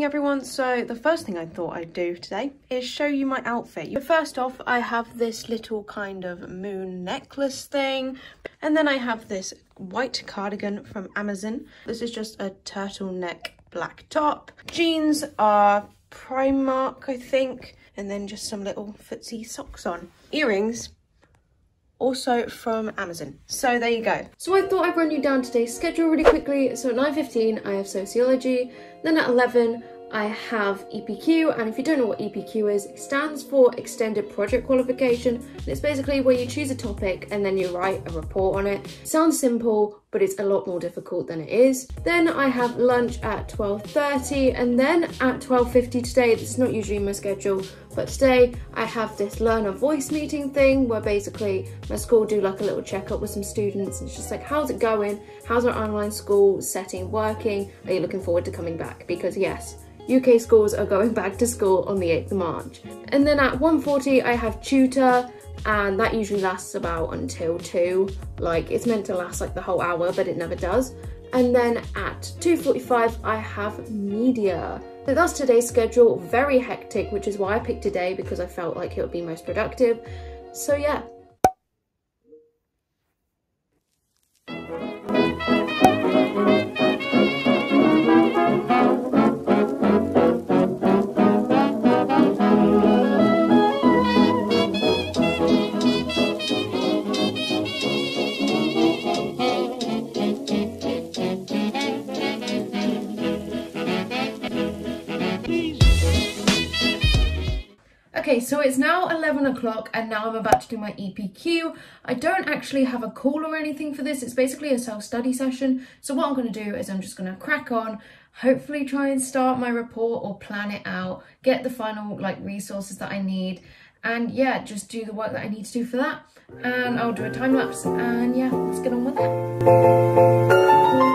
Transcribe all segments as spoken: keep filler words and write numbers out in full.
morning everyone. So the first thing I thought I'd do today is show you my outfit. But first off, I have this little kind of moon necklace thing, and then I have this white cardigan from Amazon. This is just a turtleneck black top. Jeans are Primark, I think, and then just some little footsie socks on. Earrings, also from Amazon. So there you go. So I thought I'd run you down today's schedule really quickly. So at nine fifteen I have sociology, then at eleven I have E P Q, and if you don't know what E P Q is, it stands for Extended Project Qualification, and it's basically where you choose a topic and then you write a report on it. Sounds simple, but it's a lot more difficult than it is. Then I have lunch at twelve thirty, and then at twelve fifty today, this is not usually my schedule, but today I have this learner voice meeting thing where basically my school do like a little checkup with some students. It's just like, how's it going? How's our online school setting working? Are you looking forward to coming back? Because yes, U K schools are going back to school on the eighth of March. And then at one forty I have tutor, and that usually lasts about until two. Like, it's meant to last like the whole hour, but it never does. And then at two forty-five I have media. So that's today's schedule. Very hectic, which is why I picked today, because I felt like it would be most productive. So yeah. Okay, so it's now eleven o'clock and now I'm about to do my E P Q. I don't actually have a call or anything for this. It's basically a self-study session. So what I'm going to do is I'm just going to crack on, hopefully try and start my report or plan it out, get the final like resources that I need, and yeah, just do the work that I need to do for that. And I'll do a time lapse, and yeah, let's get on with it.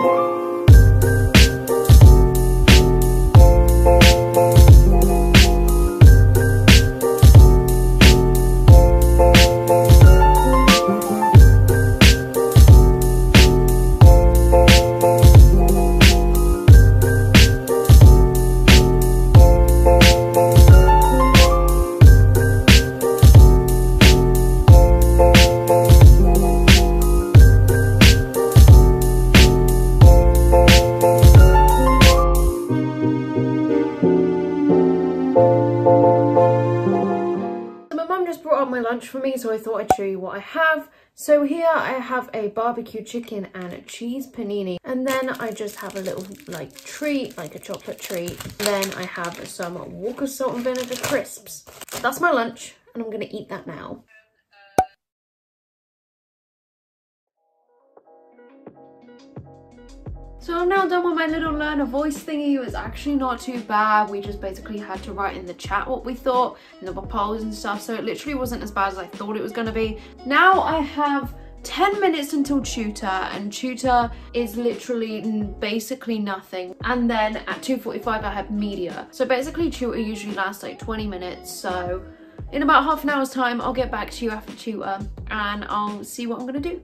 For me, so I thought I'd show you what I have. So here I have a barbecue chicken and a cheese panini, and then I just have a little like treat, like a chocolate treat. Then I have some Walker salt and vinegar crisps. That's my lunch, and I'm gonna eat that now. So I'm now done with my little learner voice thingy. It was actually not too bad. We just basically had to write in the chat what we thought and the proposals and stuff. So it literally wasn't as bad as I thought it was gonna be. Now I have ten minutes until tutor, and tutor is literally basically nothing. And then at two forty-five I have media. So basically tutor usually lasts like twenty minutes. So in about half an hour's time, I'll get back to you after tutor and I'll see what I'm gonna do.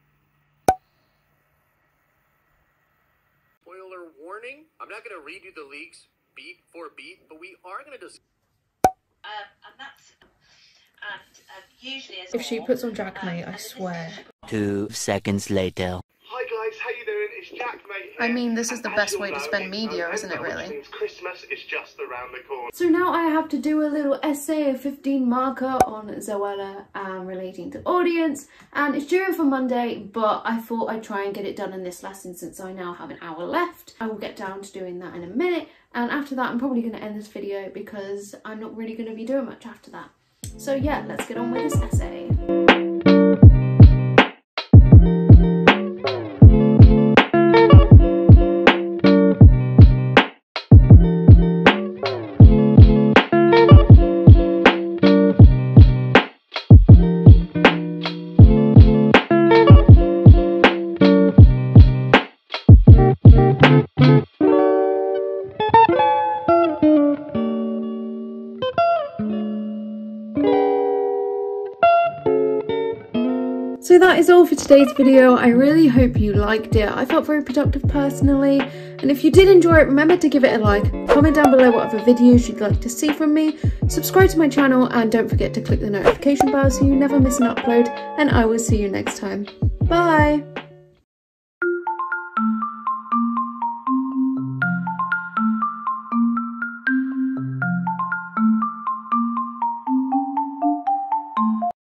Warning, I'm not going to read you the leaks beat for beat, but we are going to discuss. Um, and that's, and uh, usually as If she puts on Jack Mate, I swear. Two seconds later. Hi guys, how you doing? It's Jack Mate here. I mean, this is the And best as way you'll to know, spend it's media, isn't it, November, really? which means Christmas is just around the corner. So now I have to do a little essay, a fifteen marker on Zoella um, relating to audience, and it's due for Monday, but I thought I'd try and get it done in this lesson since I now have an hour left. I will get down to doing that in a minute, and after that I'm probably going to end this video because I'm not really going to be doing much after that. So yeah, let's get on with this essay. is all for today's video. I really hope you liked it. I felt very productive personally. And if you did enjoy it, remember to give it a like. Comment down below what other videos you'd like to see from me. Subscribe to my channel and don't forget to click the notification bell so you never miss an upload. And I will see you next time. Bye!